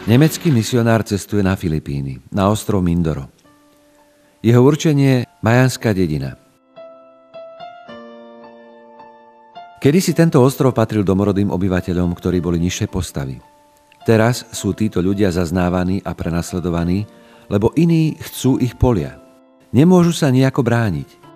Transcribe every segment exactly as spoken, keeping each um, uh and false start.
Nemecký misionár cestuje na Filipíny, na ostrov Mindoro. Jeho určenie Majanská dedina. Kedysi tento ostrov patril domorodým obyvateľom, ktorí boli nižšie postavy. Teraz sú títo ľudia zaznávaní a prenasledovaní, lebo iní chcú ich polia. Nemôžu sa nejako brániť.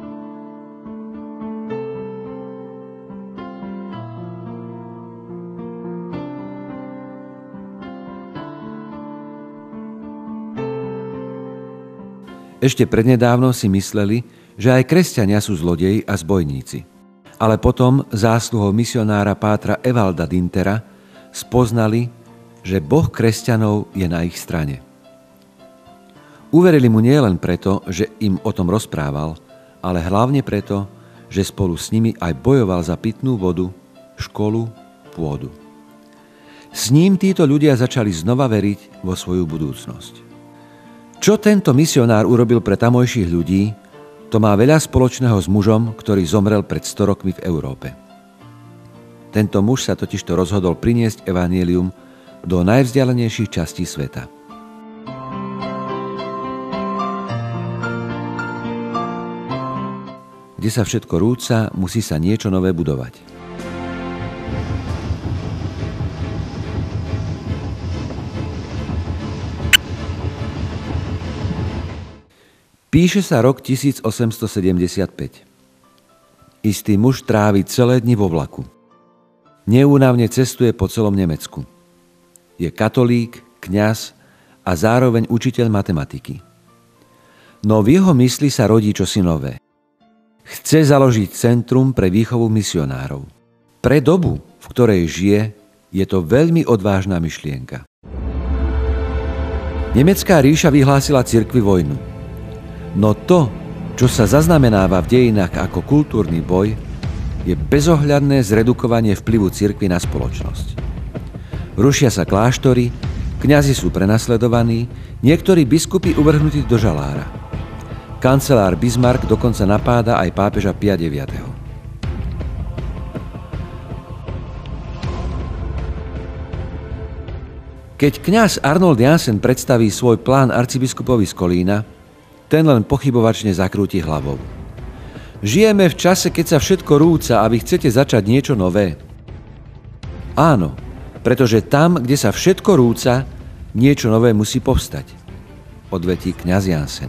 Ešte prednedávno si mysleli, že aj kresťania sú zlodeji a zbojníci. Ale potom zásluhou misionára pátra Evalda Dintera spoznali, že Boh kresťanov je na ich strane. Uverili mu nielen preto, že im o tom rozprával, ale hlavne preto, že spolu s nimi aj bojoval za pitnú vodu, školu, pôdu. S ním títo ľudia začali znova veriť vo svoju budúcnosť. Čo tento misionár urobil pre tamojších ľudí, to má veľa spoločného s mužom, ktorý zomrel pred sto rokmi v Európe. Tento muž sa totižto rozhodol priniesť evanjelium do najvzdialenejších častí sveta. Kde sa všetko rúca, musí sa niečo nové budovať. Píše sa rok tisíc osemsto sedemdesiatpäť. Istý muž trávi celé dni vo vlaku. Neúnavne cestuje po celom Nemecku. Je katolík, kňaz a zároveň učiteľ matematiky. No v jeho mysli sa rodí čosi nové. Chce založiť centrum pre výchovu misionárov. Pre dobu, v ktorej žije, je to veľmi odvážna myšlienka. Nemecká ríša vyhlásila cirkvi vojnu. No to, čo sa zaznamenáva v dejinách ako kultúrny boj, je bezohľadné zredukovanie vplyvu cirkvi na spoločnosť. Rušia sa kláštory, kňazi sú prenasledovaní, niektorí biskupy uvrhnutí do žalára. Kancelár Bismarck dokonca napáda aj pápeža Pia deviateho. Keď kňaz Arnold Jansen predstaví svoj plán arcibiskupovi z Kolína, ten len pochybovačne zakrúti hlavou. Žijeme v čase, keď sa všetko rúca a vy chcete začať niečo nové? Áno, pretože tam, kde sa všetko rúca, niečo nové musí povstať, odvetí kňaz Jansen.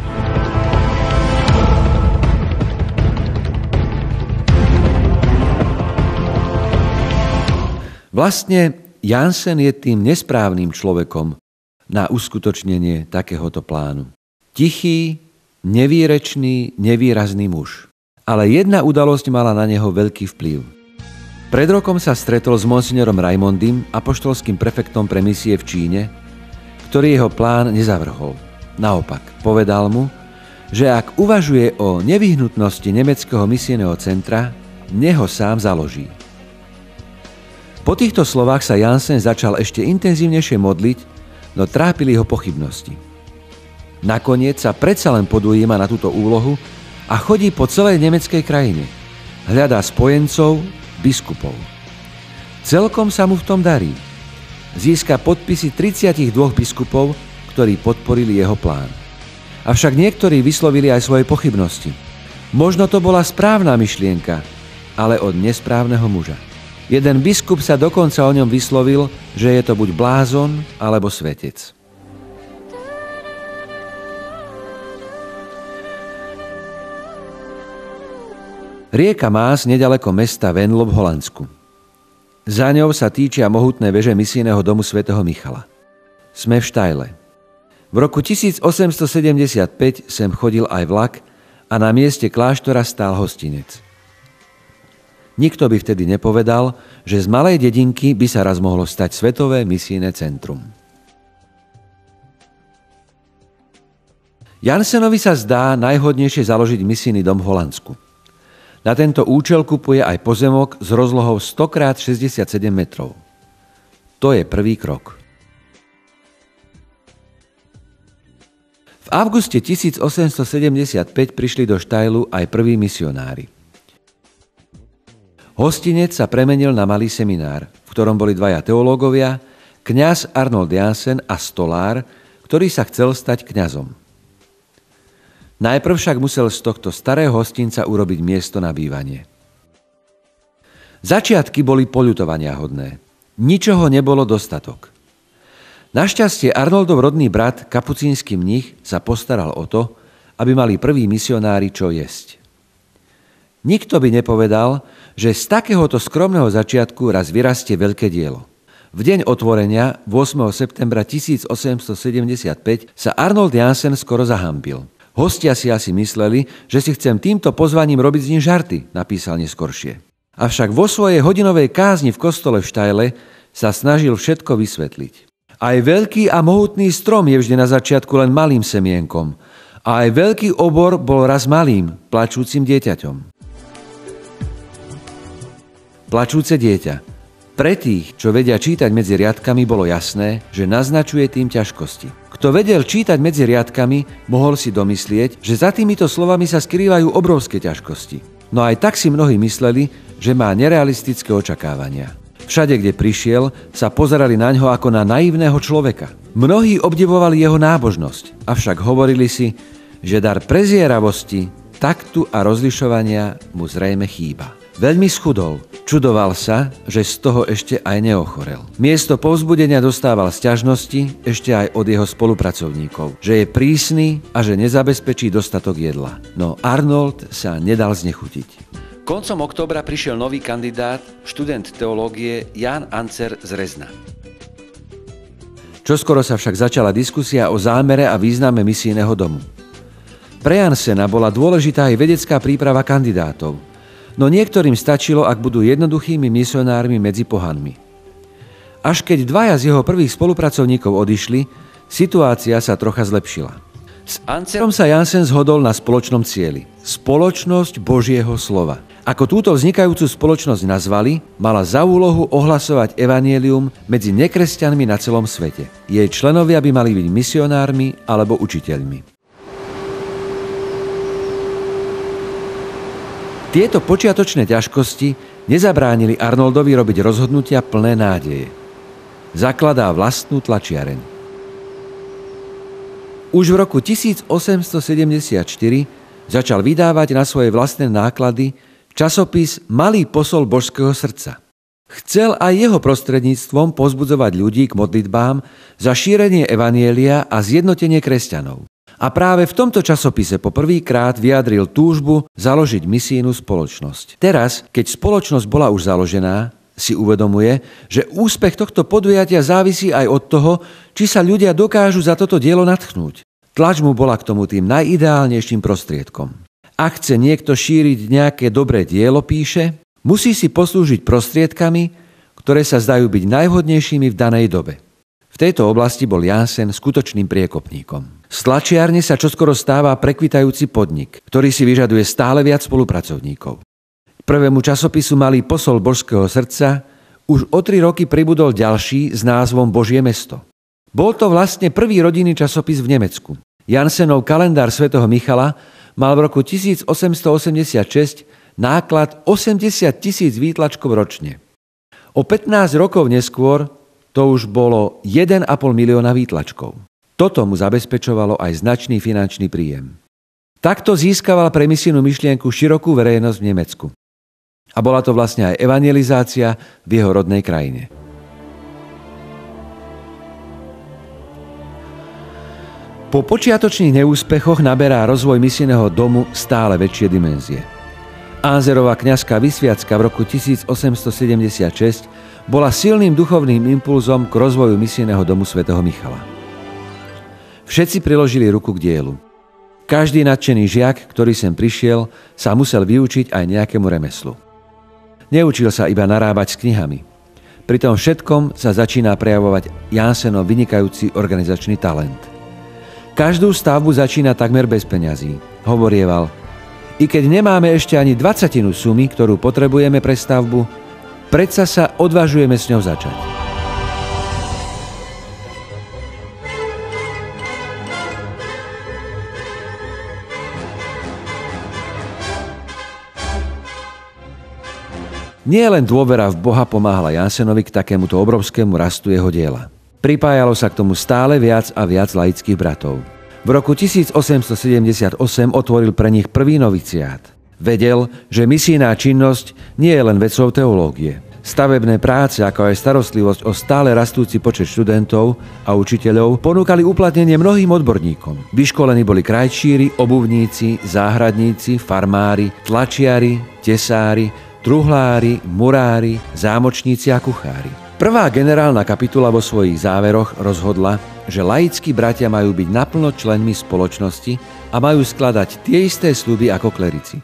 Vlastne Jansen je tým nesprávnym človekom na uskutočnenie takéhoto plánu. Tichý, nevýrečný, nevýrazný muž. Ale jedna udalosť mala na neho veľký vplyv. Pred rokom sa stretol s monsignorom Raimondym, apoštolským prefektom pre misie v Číne, ktorý jeho plán nezavrhol. Naopak, povedal mu, že ak uvažuje o nevyhnutnosti nemeckého misijného centra, neho sám založí. Po týchto slovách sa Jansen začal ešte intenzívnejšie modliť, no trápili ho pochybnosti. Nakoniec sa predsa len podujíma na túto úlohu a chodí po celej nemeckej krajine. Hľadá spojencov, biskupov. Celkom sa mu v tom darí. Získa podpisy tridsaťdva biskupov, ktorí podporili jeho plán. Avšak niektorí vyslovili aj svoje pochybnosti. Možno to bola správna myšlienka, ale od nesprávneho muža. Jeden biskup sa dokonca o ňom vyslovil, že je to buď blázon, alebo svetec. Rieka Maas nedaleko mesta Venlo v Holandsku. Za ňou sa týčia mohutné veže misijného domu svätého Michala. Sme v Štajle. V roku tisíc osemsto sedemdesiatpäť sem chodil aj vlak a na mieste kláštora stál hostinec. Nikto by vtedy nepovedal, že z malej dedinky by sa raz mohlo stať svetové misijné centrum. Jansenovi sa zdá najhodnejšie založiť misijný dom v Holandsku. Na tento účel kupuje aj pozemok s rozlohou sto krát šesťdesiatsedem metrov. To je prvý krok. V auguste tisíc osemsto sedemdesiatpäť prišli do Štajlu aj prví misionári. Hostinec sa premenil na malý seminár, v ktorom boli dvaja teológovia, kňaz Arnold Jansen a stolár, ktorý sa chcel stať kňazom. Najprv však musel z tohto starého hostinca urobiť miesto na bývanie. Začiatky boli poľutovaniahodné. Ničoho nebolo dostatok. Našťastie Arnoldov rodný brat, kapucínsky mních, sa postaral o to, aby mali prví misionári čo jesť. Nikto by nepovedal, že z takéhoto skromného začiatku raz vyrastie veľké dielo. V deň otvorenia, ôsmeho septembra tisícosemstosedemdesiatpäť, sa Arnold Jansen skoro zahambil. Hostia si asi mysleli, že si chcem týmto pozvaním robiť z nich žarty, napísal neskoršie. Avšak vo svojej hodinovej kázni v kostole v Štajle sa snažil všetko vysvetliť. Aj veľký a mohutný strom je vždy na začiatku len malým semienkom. A aj veľký obor bol raz malým, plačúcim dieťaťom. Plačúce dieťa. Pre tých, čo vedia čítať medzi riadkami, bolo jasné, že naznačuje tým ťažkosti. Kto vedel čítať medzi riadkami, mohol si domyslieť, že za týmito slovami sa skrývajú obrovské ťažkosti. No aj tak si mnohí mysleli, že má nerealistické očakávania. Všade, kde prišiel, sa pozerali na ňo ako na naivného človeka. Mnohí obdivovali jeho nábožnosť, avšak hovorili si, že dar prezieravosti, taktu a rozlišovania mu zrejme chýba. Veľmi schudol, čudoval sa, že z toho ešte aj neochorel. Miesto povzbudenia dostával sťažnosti ešte aj od jeho spolupracovníkov, že je prísny a že nezabezpečí dostatok jedla. No Arnold sa nedal znechutiť. Koncom októbra prišiel nový kandidát, študent teológie Jan Ancer z Rezna. Čoskoro sa však začala diskusia o zámere a význame misijného domu. Pre Jansena bola dôležitá aj vedecká príprava kandidátov, no niektorým stačilo, ak budú jednoduchými misionármi medzi pohanmi. Až keď dvaja z jeho prvých spolupracovníkov odišli, situácia sa trocha zlepšila. S Ancerom sa Jansen zhodol na spoločnom cieli. Spoločnosť Božieho slova. Ako túto vznikajúcu spoločnosť nazvali, mala za úlohu ohlasovať evanjelium medzi nekresťanmi na celom svete. Jej členovia by mali byť misionármi alebo učiteľmi. Tieto počiatočné ťažkosti nezabránili Arnoldovi robiť rozhodnutia plné nádeje. Zakladá vlastnú tlačiareň. Už v roku tisícosemstosedemdesiatštyri začal vydávať na svoje vlastné náklady časopis Malý posol Božského srdca. Chcel aj jeho prostredníctvom povzbudzovať ľudí k modlitbám za šírenie evanjelia a zjednotenie kresťanov. A práve v tomto časopise po prvýkrát vyjadril túžbu založiť misijnú spoločnosť. Teraz, keď spoločnosť bola už založená, si uvedomuje, že úspech tohto podujatia závisí aj od toho, či sa ľudia dokážu za toto dielo nadchnúť. Tlač mu bola k tomu tým najideálnejším prostriedkom. Ak chce niekto šíriť nejaké dobré dielo, píše, musí si poslúžiť prostriedkami, ktoré sa zdajú byť najvhodnejšími v danej dobe. V tejto oblasti bol Jansen skutočným priekopníkom. Z tlačiarne sa čoskoro stáva prekvitajúci podnik, ktorý si vyžaduje stále viac spolupracovníkov. Prvému časopisu Malý posol Božského srdca už o tri roky pribudol ďalší s názvom Božie mesto. Bol to vlastne prvý rodinný časopis v Nemecku. Jansenov kalendár svätého Michala mal v roku tisícosemstoosemdesiatšesť náklad osemdesiat tisíc výtlačkov ročne. O pätnásť rokov neskôr to už bolo jeden a pol milióna výtlačkov. Toto mu zabezpečovalo aj značný finančný príjem. Takto získaval pre misijnú myšlienku širokú verejnosť v Nemecku. A bola to vlastne aj evangelizácia v jeho rodnej krajine. Po počiatočných neúspechoch naberá rozvoj misijného domu stále väčšie dimenzie. Anzerová kňazská vysviacka v roku tisícosemstosedemdesiatšesť bola silným duchovným impulzom k rozvoju misijného domu svätého Michala. Všetci priložili ruku k dielu. Každý nadšený žiak, ktorý sem prišiel, sa musel vyučiť aj nejakému remeslu. Neučil sa iba narábať s knihami. Pri tom všetkom sa začína prejavovať Jansenov vynikajúci organizačný talent. Každú stavbu začína takmer bez peňazí, hovorieval. I keď nemáme ešte ani dvacatinu sumy, ktorú potrebujeme pre stavbu, predsa sa odvažujeme s ňou začať. Nie len dôvera v Boha pomáhala Jansenovi k takémuto obrovskému rastu jeho diela. Pripájalo sa k tomu stále viac a viac laických bratov. V roku tisíc osemsto sedemdesiatosem otvoril pre nich prvý noviciát. Vedel, že misijná činnosť nie je len vecou teológie. Stavebné práce, ako aj starostlivosť o stále rastúci počet študentov a učiteľov ponúkali uplatnenie mnohým odborníkom. Vyškolení boli krajčíri, obuvníci, záhradníci, farmári, tlačiari, tesári, truhlári, murári, zámočníci a kuchári. Prvá generálna kapitula vo svojich záveroch rozhodla, že laickí bratia majú byť naplno členmi spoločnosti a majú skladať tie isté sľuby ako klerici.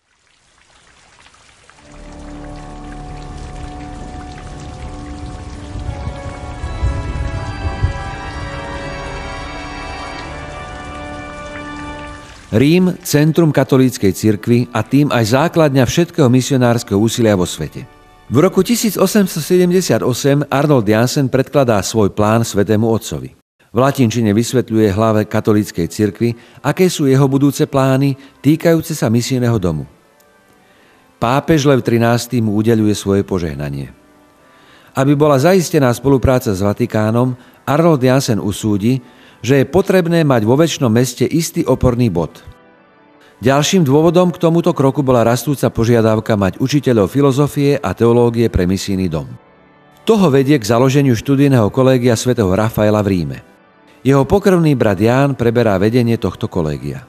Rím, centrum katolíckej cirkvi a tým aj základňa všetkého misionárskeho úsilia vo svete. V roku tisíc osemsto sedemdesiatosem Arnold Jansen predkladá svoj plán Svätému Otcovi. V latinčine vysvetľuje hlave katolíckej cirkvi, aké sú jeho budúce plány týkajúce sa misijného domu. Pápež Lev trinásty mu udeľuje svoje požehnanie. Aby bola zaistená spolupráca s Vatikánom, Arnold Jansen usúdi, že je potrebné mať vo večnom meste istý oporný bod. Ďalším dôvodom k tomuto kroku bola rastúca požiadavka mať učiteľov filozofie a teológie pre misijný dom. Toho vedie k založeniu študijného kolégia svätého Rafaela v Ríme. Jeho pokrvný brat Ján preberá vedenie tohto kolégia.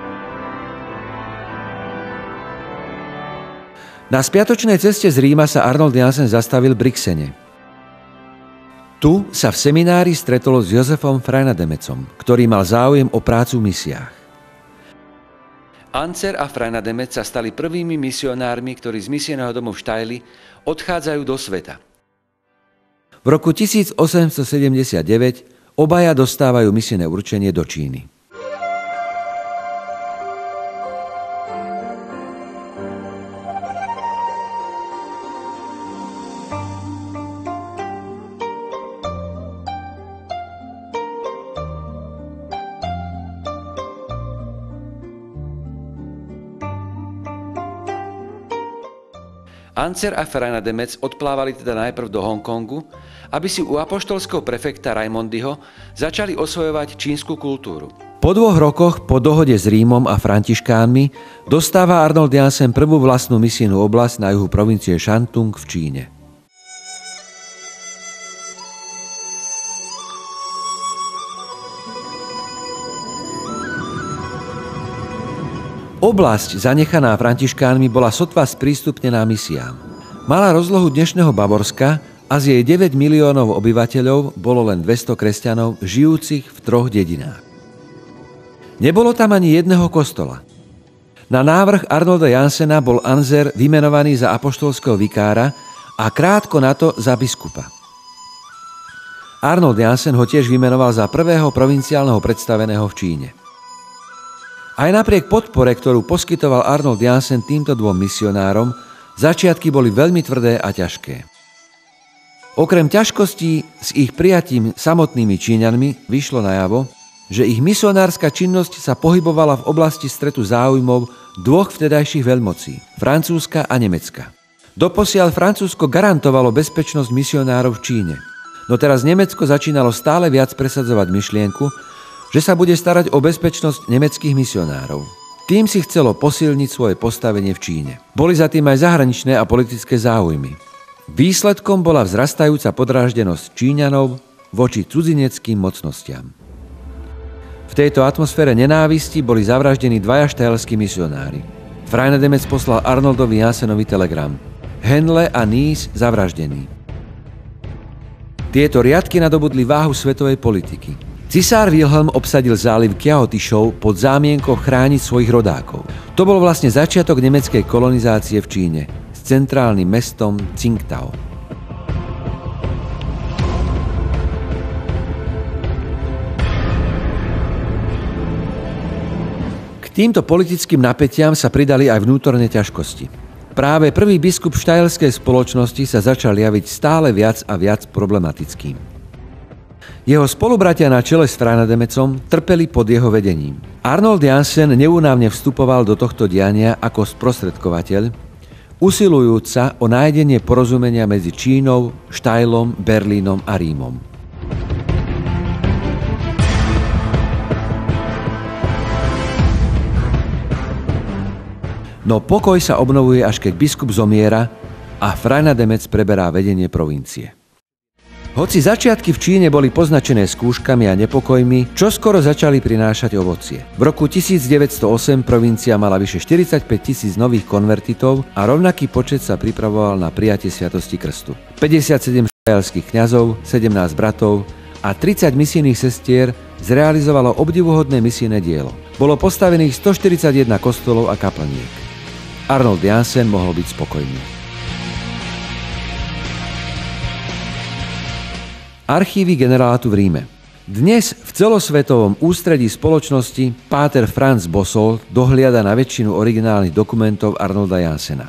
Na spiatočnej ceste z Ríma sa Arnold Jansen zastavil v Brixene. Tu sa v seminári stretol s Josefom Freinademetzom, ktorý mal záujem o prácu v misiách. Ancer a Freinademetz sa stali prvými misionármi, ktorí z misijného domu v Štajli odchádzajú do sveta. V roku tisíc osemsto sedemdesiatdeväť obaja dostávajú misijné určenie do Číny. Ancer a Freinademetz odplávali teda najprv do Hongkongu, aby si u apoštolského prefekta Raimondyho začali osvojovať čínsku kultúru. Po dvoch rokoch po dohode s Rímom a františkánmi dostáva Arnold Jansen prvú vlastnú misijnú oblasť na juhu provincie Shantung v Číne. Oblasť zanechaná františkánmi bola sotva sprístupnená misiám. Mala rozlohu dnešného Bavorska a z jej deväť miliónov obyvateľov bolo len dvesto kresťanov žijúcich v troch dedinách. Nebolo tam ani jedného kostola. Na návrh Arnolda Jansena bol Anzer vymenovaný za apoštolského vikára a krátko na to za biskupa. Arnold Jansen ho tiež vymenoval za prvého provinciálneho predstaveného v Číne. Aj napriek podpore, ktorú poskytoval Arnold Jansen týmto dvom misionárom, začiatky boli veľmi tvrdé a ťažké. Okrem ťažkostí s ich prijatím samotnými Číňanmi vyšlo najavo, že ich misionárska činnosť sa pohybovala v oblasti stretu záujmov dvoch vtedajších veľmocí, Francúzska a Nemecka. Doposiaľ Francúzsko garantovalo bezpečnosť misionárov v Číne, no teraz Nemecko začínalo stále viac presadzovať myšlienku, že sa bude starať o bezpečnosť nemeckých misionárov. Tým si chcelo posilniť svoje postavenie v Číne. Boli za tým aj zahraničné a politické záujmy. Výsledkom bola vzrastajúca podráždenosť Číňanov voči cudzineckým mocnostiam. V tejto atmosfére nenávisti boli zavraždení dvaja štajlskí misionári. Freinademetz poslal Arnoldovi Jansenovi telegram. Henle a Nies zavraždení. Tieto riadky nadobudli váhu svetovej politiky. Cisár Wilhelm obsadil záliv Qiaotišov pod zámienkou chrániť svojich rodákov. To bol vlastne začiatok nemeckej kolonizácie v Číne s centrálnym mestom Tsingtao. K týmto politickým napätiam sa pridali aj vnútorné ťažkosti. Práve prvý biskup štajlskej spoločnosti sa začal javiť stále viac a viac problematickým. Jeho spolubratia na čele s Freinademetzom trpeli pod jeho vedením. Arnold Jansen neúnavne vstupoval do tohto diania ako sprostredkovateľ, usilujúc sa o nájdenie porozumenia medzi Čínou, Štajlom, Berlínom a Rímom. No pokoj sa obnovuje, až keď biskup zomiera a Fray Nademec preberá vedenie provincie. Hoci začiatky v Číne boli poznačené skúškami a nepokojmi, čoskoro začali prinášať ovocie. V roku tisícdeväťsto osem provincia mala vyše štyridsaťpäť tisíc nových konvertitov a rovnaký počet sa pripravoval na prijatie sviatosti krstu. päťdesiatsedem štajerských kňazov, sedemnásť bratov a tridsať misijných sestier zrealizovalo obdivuhodné misijné dielo. Bolo postavených stoštyridsaťjeden kostolov a kaplniek. Arnold Jansen mohol byť spokojný. Archívy generátu v Ríme. Dnes v celosvetovom ústredí spoločnosti páter Franz Bossol dohliada na väčšinu originálnych dokumentov Arnolda Jansena.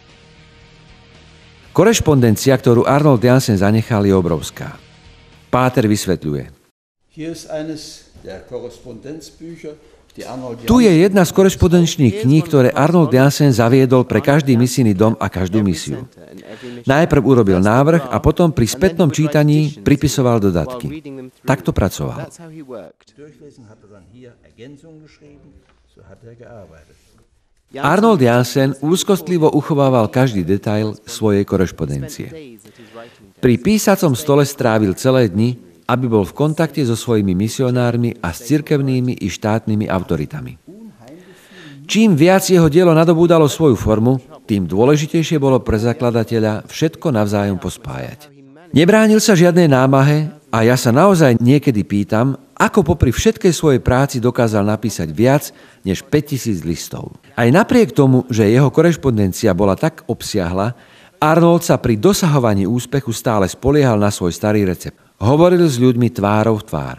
Korešpondencia, ktorú Arnold Jansen zanechal, je obrovská. Páter vysvetľuje. Tu je jedna z korešpondenčných kníh, ktoré Arnold Jansen zaviedol pre každý misijný dom a každú misiu. Najprv urobil návrh a potom pri spätnom čítaní pripisoval dodatky. Takto pracoval. Arnold Jansen úzkostlivo uchovával každý detail svojej korešpondencie. Pri písacom stole strávil celé dni, aby bol v kontakte so svojimi misionármi a s cirkevnými i štátnymi autoritami. Čím viac jeho dielo nadobúdalo svoju formu, tým dôležitejšie bolo pre zakladateľa všetko navzájom pospájať. Nebránil sa žiadnej námahe a ja sa naozaj niekedy pýtam, ako popri všetkej svojej práci dokázal napísať viac než päťtisíc listov. Aj napriek tomu, že jeho korešpondencia bola tak obsiahla, Arnold sa pri dosahovaní úspechu stále spoliehal na svoj starý recept. Hovoril s ľuďmi tvárou v tvár.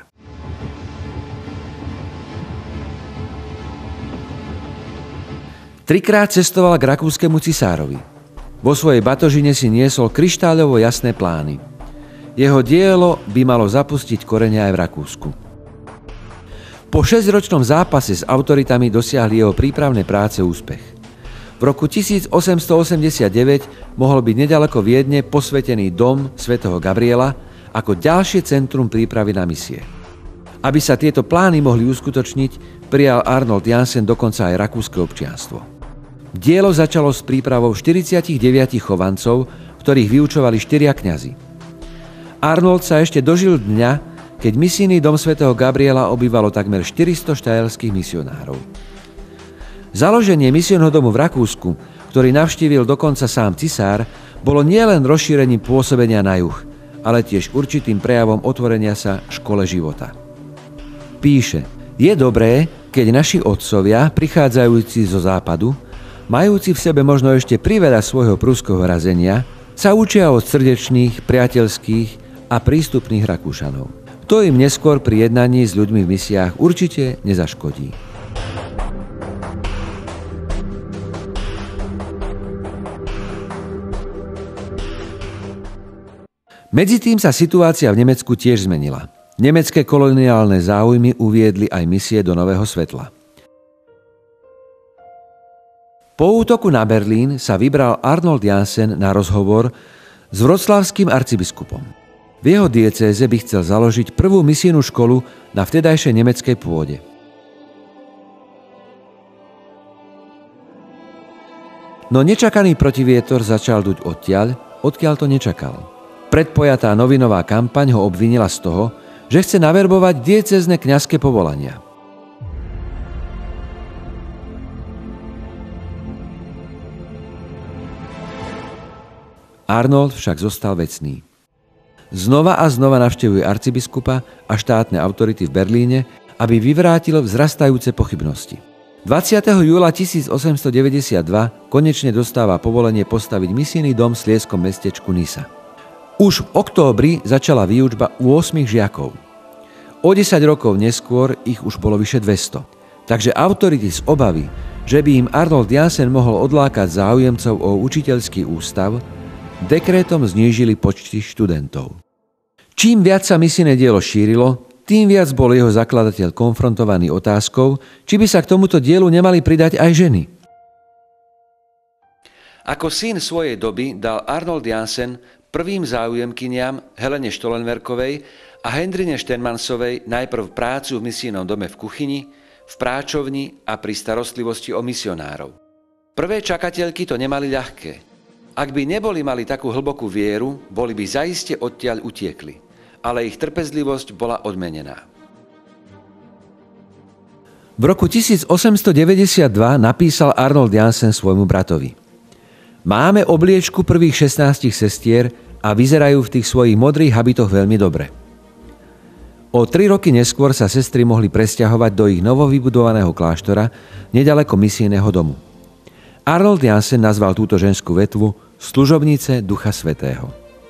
Trikrát cestoval k rakúskemu cisárovi. Vo svojej batožine si niesol kryštáľovo jasné plány. Jeho dielo by malo zapustiť korene aj v Rakúsku. Po šesťročnom zápase s autoritami dosiahli jeho prípravné práce úspech. V roku tisícosemstoosemdesiatdeväť mohol byť nedaleko Viedne posvetený dom svätého Gabriela ako ďalšie centrum prípravy na misie. Aby sa tieto plány mohli uskutočniť, prijal Arnold Jansen dokonca aj rakúske občianstvo. Dielo začalo s prípravou štyridsaťdeväť chovancov, ktorých vyučovali štyria kňazi. Arnold sa ešte dožil dňa, keď misijný dom svätého Gabriela obývalo takmer štyristo štajerských misionárov. Založenie misijného domu v Rakúsku, ktorý navštívil dokonca sám cisár, bolo nielen rozšírením pôsobenia na juh, ale tiež určitým prejavom otvorenia sa škole života. Píše, je dobré, keď naši otcovia, prichádzajúci zo západu, majúci v sebe možno ešte priveľa svojho pruského razenia, sa učia od srdečných, priateľských a prístupných Rakúšanov. To im neskôr pri jednaní s ľuďmi v misiách určite nezaškodí. Medzitým sa situácia v Nemecku tiež zmenila. Nemecké koloniálne záujmy uviedli aj misie do nového svetla. Po útoku na Berlín sa vybral Arnold Jansen na rozhovor s vroclavským arcibiskupom. V jeho diecéze by chcel založiť prvú misijnú školu na vtedajšej nemeckej pôde. No nečakaný protivietor začal duť odtiaľ, odkiaľ to nečakal. Predpojatá novinová kampaň ho obvinila z toho, že chce naverbovať diecézne kňazské povolania. Arnold však zostal vecný. Znova a znova navštevuje arcibiskupa a štátne autority v Berlíne, aby vyvrátil vzrastajúce pochybnosti. dvadsiateho júla tisícosemstodeväťdesiatdva konečne dostáva povolenie postaviť misijný dom v slieskom mestečku Nisa. Už v októbri začala výučba u ôsmich žiakov. O desať rokov neskôr ich už bolo vyše dvesto. Takže autority z obavy, že by im Arnold Jansen mohol odlákať záujemcov o učiteľský ústav, dekrétom znížili počty študentov. Čím viac sa misijné dielo šírilo, tým viac bol jeho zakladateľ konfrontovaný otázkou, či by sa k tomuto dielu nemali pridať aj ženy. Ako syn svojej doby dal Arnold Jansen prvým záujemkyniam Helene Štolenbergovej a Hendrine Štenmansovej najprv prácu v misijnom dome v kuchyni, v práčovni a pri starostlivosti o misionárov. Prvé čakateľky to nemali ľahké. Ak by neboli mali takú hlbokú vieru, boli by zaiste odtiaľ utiekli. Ale ich trpezlivosť bola odmenená. V roku tisícosemstodeväťdesiatdva napísal Arnold Jansen svojmu bratovi: Máme obliečku prvých šestnástich sestier a vyzerajú v tých svojich modrých habitoch veľmi dobre. O tri roky neskôr sa sestry mohli presťahovať do ich novovybudovaného kláštora nedaleko misijného domu. Arnold Jansen nazval túto ženskú vetvu služobnice Ducha Svätého.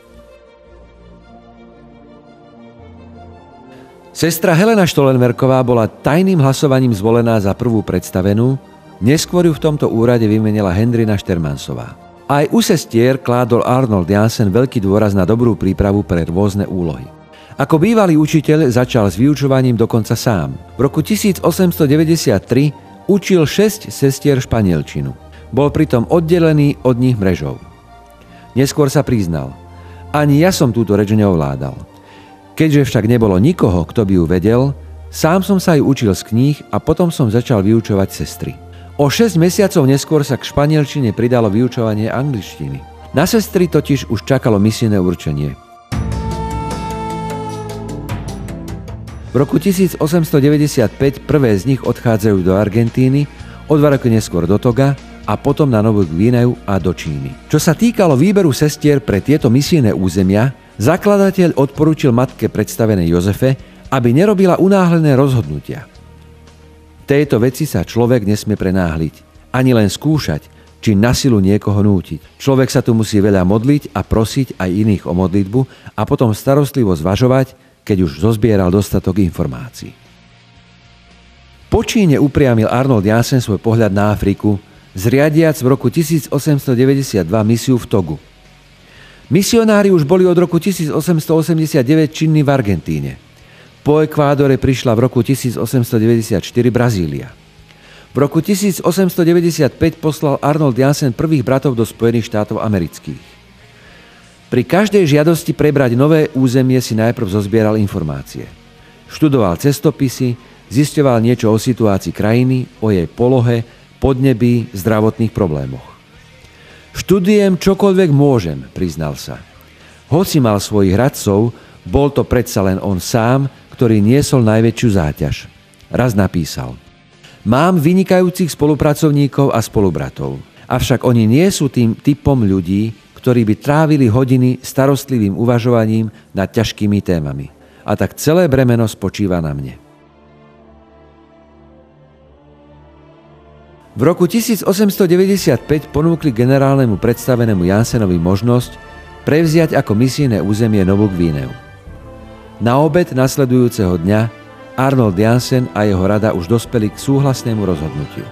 Sestra Helena Štolenbergová bola tajným hlasovaním zvolená za prvú predstavenú, neskôr ju v tomto úrade vymenila Hendrina Štermansová. Aj u sestier kládol Arnold Jansen veľký dôraz na dobrú prípravu pre rôzne úlohy. Ako bývalý učiteľ začal s vyučovaním dokonca sám. V roku tisícosemstodeväťdesiattri učil šesť sestier španielčinu. Bol pritom oddelený od nich mrežou. Neskôr sa priznal: Ani ja som túto reč neovládal. Keďže však nebolo nikoho, kto by ju vedel, sám som sa ju učil z kníh a potom som začal vyučovať sestry. O šesť mesiacov neskôr sa k španielčine pridalo vyučovanie angličtiny. Na sestry totiž už čakalo misijné určenie. V roku tisícosemstodeväťdesiatpäť prvé z nich odchádzajú do Argentíny, o dva roky neskôr do Toga a potom na Novú Gvineu a do Číny. Čo sa týkalo výberu sestier pre tieto misijné územia, zakladateľ odporúčil matke predstavenej Jozefe, aby nerobila unáhlené rozhodnutia. V tejto veci sa človek nesmie prenáhliť, ani len skúšať, či na silu niekoho nútiť. Človek sa tu musí veľa modliť a prosiť aj iných o modlitbu a potom starostlivo zvažovať, keď už zozbieral dostatok informácií. Po Číne upriamil Arnold Jansen svoj pohľad na Afriku, zriadiac v roku tisícosemstodeväťdesiatdva misiu v Togu. Misionári už boli od roku tisícosemstoosemdesiatdeväť činní v Argentíne. Po Ekvádore prišla v roku tisícosemstodeväťdesiatštyri Brazília. V roku tisícosemstodeväťdesiatpäť poslal Arnold Jansen prvých bratov do Spojených štátov amerických. Pri každej žiadosti prebrať nové územie si najprv zozbieral informácie. Študoval cestopisy, zisťoval niečo o situácii krajiny, o jej polohe, podnebí, zdravotných problémoch. Študujem čokoľvek môžem, priznal sa. Hoci mal svojich radcov, bol to predsa len on sám, ktorý niesol najväčšiu záťaž. Raz napísal: Mám vynikajúcich spolupracovníkov a spolubratov, avšak oni nie sú tým typom ľudí, ktorí by trávili hodiny starostlivým uvažovaním nad ťažkými témami. A tak celé bremeno spočíva na mne. V roku tisícosemstodeväťdesiatpäť ponúkli generálnemu predstavenému Jansenovi možnosť prevziať ako misijné územie Novú Gvineu. Na obed nasledujúceho dňa Arnold Jansen a jeho rada už dospeli k súhlasnému rozhodnutiu.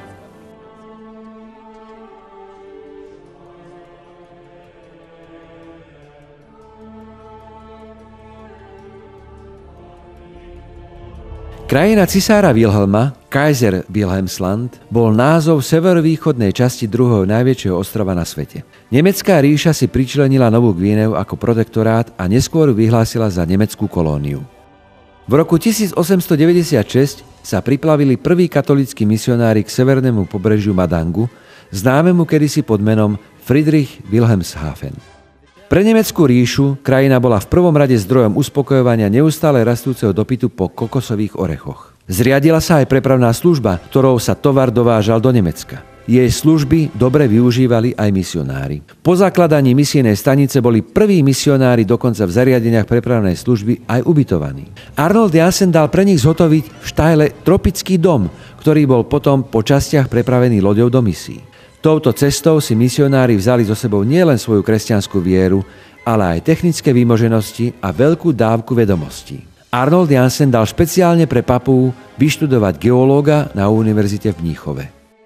Krajina cisára Wilhelma, Kaiser Wilhelmsland, bol názov severovýchodnej časti druhého najväčšieho ostrova na svete. Nemecká ríša si pričlenila Novú Gvineu ako protektorát a neskôr vyhlásila za nemeckú kolóniu. V roku tisícosemstodeväťdesiatšesť sa priplavili prví katolícki misionári k severnému pobrežiu Madangu, známemu kedysi pod menom Friedrich Wilhelmshaven. Pre nemeckú ríšu krajina bola v prvom rade zdrojom uspokojovania neustále rastúceho dopytu po kokosových orechoch. Zriadila sa aj prepravná služba, ktorou sa tovar dovážal do Nemecka. Jej služby dobre využívali aj misionári. Po zakladaní misijnej stanice boli prví misionári dokonca v zariadeniach prepravnej služby aj ubytovaní. Arnold Jansen dal pre nich zhotoviť v Štajle tropický dom, ktorý bol potom po častiach prepravený loďou do misií. Touto cestou si misionári vzali so sebou nielen svoju kresťanskú vieru, ale aj technické výmoženosti a veľkú dávku vedomostí. Arnold Jansen dal špeciálne pre Papuu vyštudovať geológa na univerzite v Mníchove.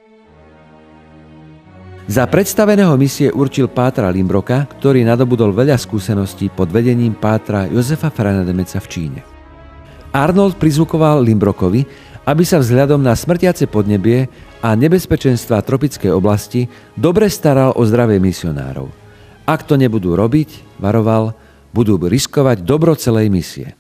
Za predstaveného misie určil pátra Limbroka, ktorý nadobudol veľa skúseností pod vedením pátra Josefa Franademeca v Číne. Arnold prizvukoval Limbrokovi, aby sa vzhľadom na smrtiace podnebie a nebezpečenstva tropickej oblasti dobre staral o zdravie misionárov. Ak to nebudú robiť, varoval, budú riskovať dobro celej misie.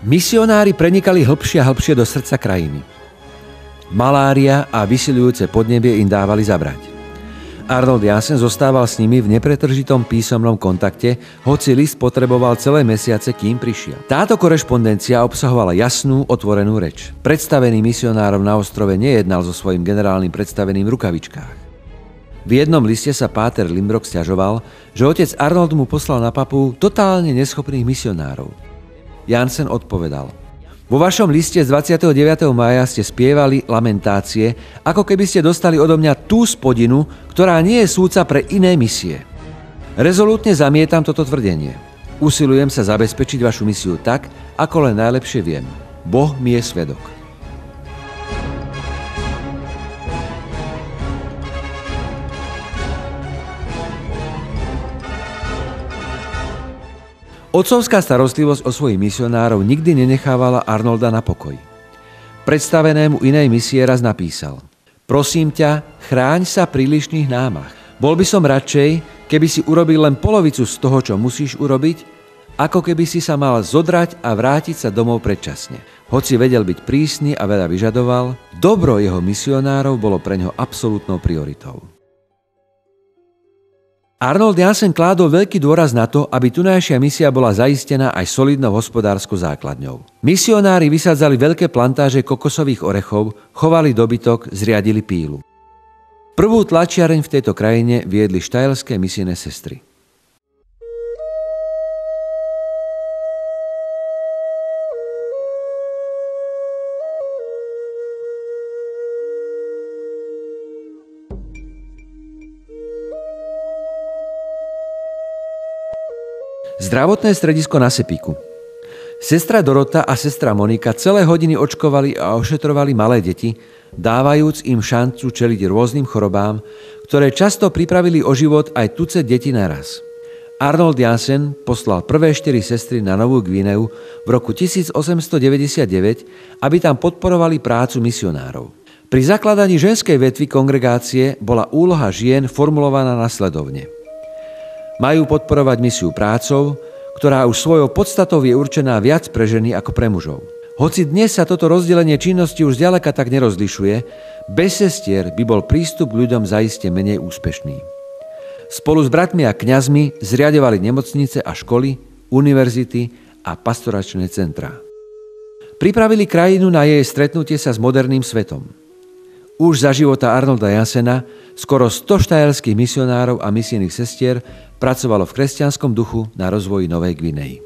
Misionári prenikali hlbšie a hlbšie do srdca krajiny. Malária a vysiľujúce podnebie im dávali zabrať. Arnold Jansen zostával s nimi v nepretržitom písomnom kontakte, hoci list potreboval celé mesiace, kým prišiel. Táto korešpondencia obsahovala jasnú, otvorenú reč. Predstavený misionárov na ostrove nejednal so svojím generálnym predstaveným v rukavičkách. V jednom liste sa páter Limbrock sťažoval, že otec Arnold mu poslal na Papu totálne neschopných misionárov. Jansen odpovedal: Vo vašom liste z dvadsiateho deviateho mája ste spievali lamentácie, ako keby ste dostali odo mňa tú spodinu, ktorá nie je súdca pre iné misie. Rezolútne zamietam toto tvrdenie. Usilujem sa zabezpečiť vašu misiu tak, ako len najlepšie viem. Boh mi je svedok. Otcovská starostlivosť o svojich misionárov nikdy nenechávala Arnolda na pokoji. Predstavenému inej misie raz napísal: Prosím ťa, chráň sa prílišných námach. Bol by som radšej, keby si urobil len polovicu z toho, čo musíš urobiť, ako keby si sa mal zodrať a vrátiť sa domov predčasne. Hoci vedel byť prísny a veľa vyžadoval, dobro jeho misionárov bolo pre ňo absolútnou prioritou. Arnold Jansen kládol veľký dôraz na to, aby tunajšia misia bola zaistená aj solidnou hospodárskou základňou. Misionári vysádzali veľké plantáže kokosových orechov, chovali dobytok, zriadili pílu. Prvú tlačiareň v tejto krajine viedli štajerské misijné sestry. Zdravotné stredisko na Sepiku. Sestra Dorota a sestra Monika celé hodiny očkovali a ošetrovali malé deti, dávajúc im šancu čeliť rôznym chorobám, ktoré často pripravili o život aj tucet detí naraz. Arnold Jansen poslal prvé štyri sestry na Novú Gvineu v roku tisícosemstodeväťdesiatdeväť, aby tam podporovali prácu misionárov. Pri zakladaní ženskej vetvy kongregácie bola úloha žien formulovaná nasledovne. Majú podporovať misiu prácou, ktorá už svojou podstatou je určená viac pre ženy ako pre mužov. Hoci dnes sa toto rozdelenie činnosti už zďaleka tak nerozlišuje, bez sestier by bol prístup k ľuďom zaiste menej úspešný. Spolu s bratmi a kňazmi zriadovali nemocnice a školy, univerzity a pastoračné centrá. Pripravili krajinu na jej stretnutie sa s moderným svetom. Už za života Arnolda Jansena skoro sto štajerských misionárov a misijných sestier pracovalo v kresťanskom duchu na rozvoji Novej Gvinei.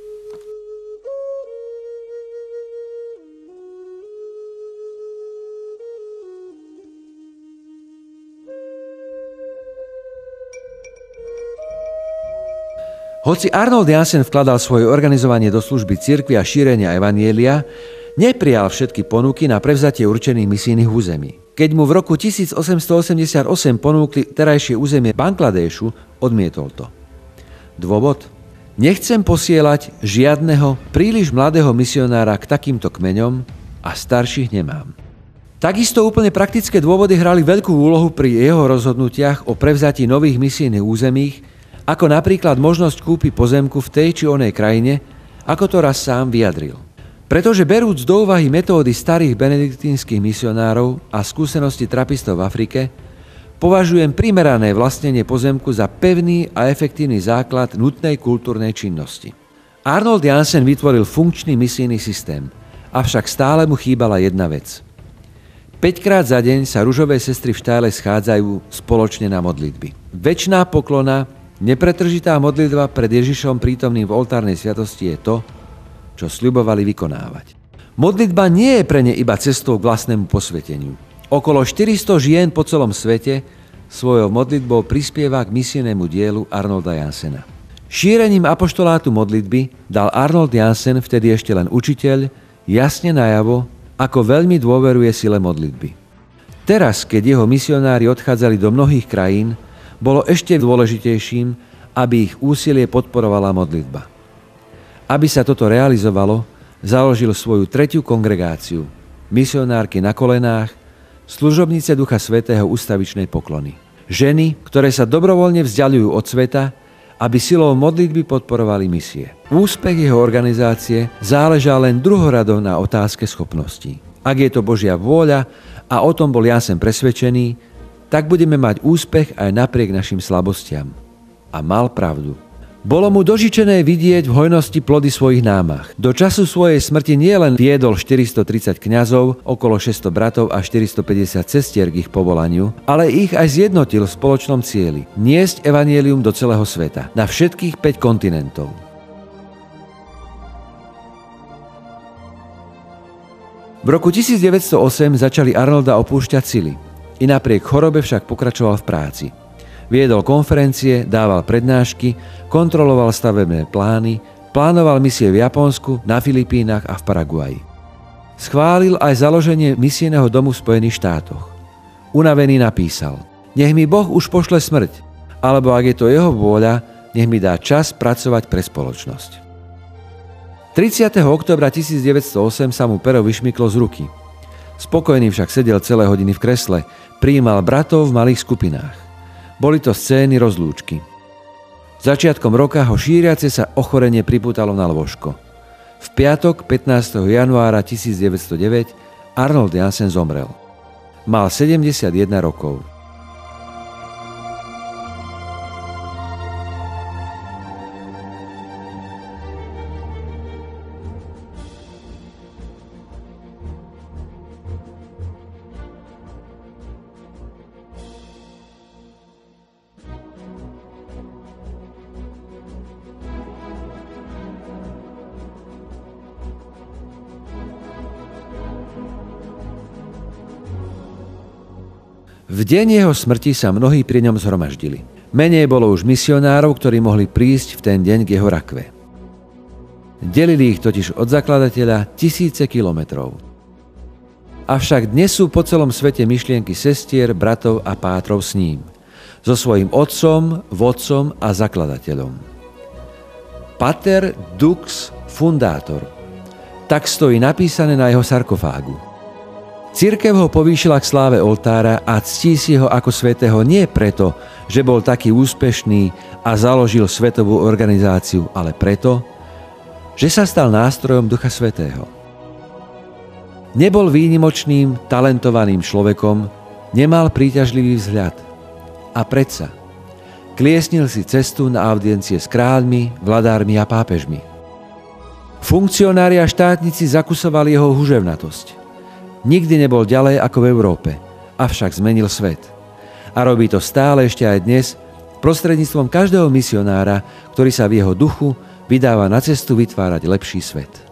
Hoci Arnold Jansen vkladal svoje organizovanie do služby cirkvi a šírenia evanjelia, neprijal všetky ponuky na prevzatie určených misijných území. Keď mu v roku tisícosemstoosemdesiatosem ponúkli terajšie územie Bangladešu, odmietol to. Dôvod? Nechcem posielať žiadneho príliš mladého misionára k takýmto kmeňom a starších nemám. Takisto úplne praktické dôvody hrali veľkú úlohu pri jeho rozhodnutiach o prevzatí nových misijných území, ako napríklad možnosť kúpy pozemku v tej či onej krajine, ako to raz sám vyjadril. Pretože berúc do úvahy metódy starých benediktínskych misionárov a skúsenosti trapistov v Afrike, považujem primerané vlastnenie pozemku za pevný a efektívny základ nutnej kultúrnej činnosti. Arnold Jansen vytvoril funkčný misijný systém, avšak stále mu chýbala jedna vec. Päťkrát za deň sa ružové sestry v Štále schádzajú spoločne na modlitby. Večná poklona, nepretržitá modlitba pred Ježišom prítomným v oltárnej sviatosti je to, čo sľubovali vykonávať. Modlitba nie je pre ne iba cestou k vlastnému posveteniu. Okolo štyristo žien po celom svete svojou modlitbou prispieva k misijnému dielu Arnolda Jansena. Šírením apoštolátu modlitby dal Arnold Jansen, vtedy ešte len učiteľ, jasne najavo, ako veľmi dôveruje sile modlitby. Teraz, keď jeho misionári odchádzali do mnohých krajín, bolo ešte dôležitejším, aby ich úsilie podporovala modlitba. Aby sa toto realizovalo, založil svoju tretiu kongregáciu, misionárky na kolenách, služobnice Ducha Svätého ustavičnej poklony. Ženy, ktoré sa dobrovoľne vzdialujú od sveta aby silou modlitby podporovali misie. Úspech jeho organizácie záležal len druhorado na otázke schopností. Ak je to Božia vôľa, a o tom bol Jansen presvedčený, tak budeme mať úspech aj napriek našim slabostiam. A mal pravdu. Bolo mu dožičené vidieť v hojnosti plody svojich námah. Do času svojej smrti nielen viedol štyristotridsať kňazov, okolo šesťsto bratov a štyristopäťdesiat sestier k ich povolaniu, ale ich aj zjednotil v spoločnom cieli – niesť evanjelium do celého sveta, na všetkých päť kontinentov. V roku tisícdeväťstoosem začali Arnolda opúšťať sily. I napriek chorobe však pokračoval v práci. Viedol konferencie, dával prednášky, kontroloval stavebné plány, plánoval misie v Japonsku, na Filipínach a v Paraguaji. Schválil aj založenie misijného domu v Spojených štátoch. Unavený napísal: Nech mi Boh už pošle smrť, alebo ak je to jeho vôľa, nech mi dá čas pracovať pre spoločnosť. tridsiateho októbra tisícdeväťstoosem sa mu pero vyšmyklo z ruky. Spokojný však sedel celé hodiny v kresle, prijímal bratov v malých skupinách. Boli to scény rozlúčky. Začiatkom roka ho šíriace sa ochorenie pripútalo na lôžko. V piatok pätnásteho januára tisícdeväťstodeväť Arnold Jansen zomrel. Mal sedemdesiatjeden rokov. V deň jeho smrti sa mnohí pri ňom zhromaždili. Menej bolo už misionárov, ktorí mohli prísť v ten deň k jeho rakve. Delili ich totiž od zakladateľa tisíce kilometrov. Avšak dnes sú po celom svete myšlienky sestier, bratov a pátrov s ním, so svojím otcom, vodcom a zakladateľom. Pater Dux Fundator. Tak stojí napísané na jeho sarkofágu. Cirkev ho povýšila k sláve oltára a ctí si ho ako svätého nie preto, že bol taký úspešný a založil svetovú organizáciu, ale preto, že sa stal nástrojom Ducha Svätého. Nebol výnimočným, talentovaným človekom, nemal príťažlivý vzhľad. A predsa kliesnil si cestu na audiencie s kráľmi, vladármi a pápežmi. Funkcionári a štátnici zakusovali jeho huževnatosť. Nikdy nebol ďalej ako v Európe, avšak zmenil svet. A robí to stále ešte aj dnes prostredníctvom každého misionára, ktorý sa v jeho duchu vydáva na cestu vytvárať lepší svet.